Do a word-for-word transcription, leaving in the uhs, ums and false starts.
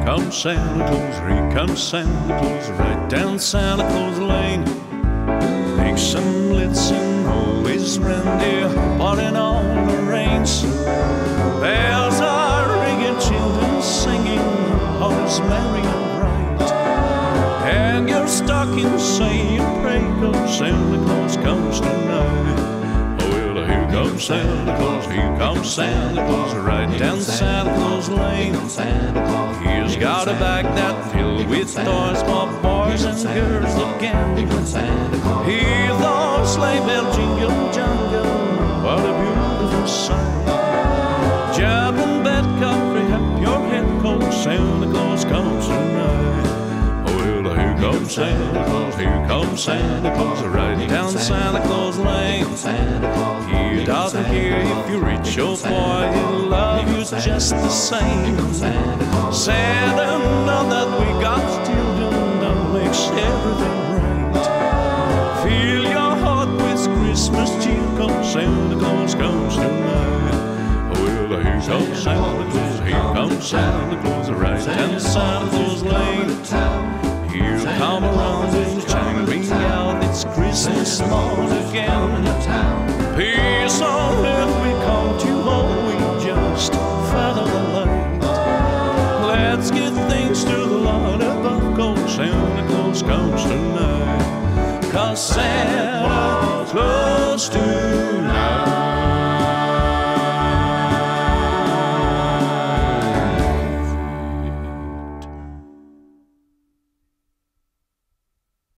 comes Santa Claus, here comes Santa Claus, right down Santa Claus Lane. Big some Blitzen, always reindeer, putting on the reins. Bells are ringing, children singing, all is merry and bright. Hang your stocking, say you pray, 'cause Santa Claus comes tonight. Oh well, here comes Santa Claus, here comes Santa Claus, right down Santa Claus Lane. He's got a bag that filled with toys for boys and girls again. Hear those sleigh bells jingle, jangle, what a beautiful sight. Jab and bed, coffee, have your head cold, Santa Claus comes tonight. Oh well, here comes Santa Claus, here comes Santa Claus, right down Santa Claus Lane. He doesn't care if you're rich or poor, he'll love you just the same. Santa know that we got children, that makes everything right. Fill your heart with Christmas cheer, 'cause Santa Claus comes tonight. Well, here comes Santa Claus, here comes Santa Claus, right down Santa Claus Lane. He'll come around and chime ring out, it's Christmas morn again. Peace on earth we come to all, we just follow the light. Let's give thanks to the Lord above, 'cause Santa Claus comes tonight. 'Cause Santa Claus tonight.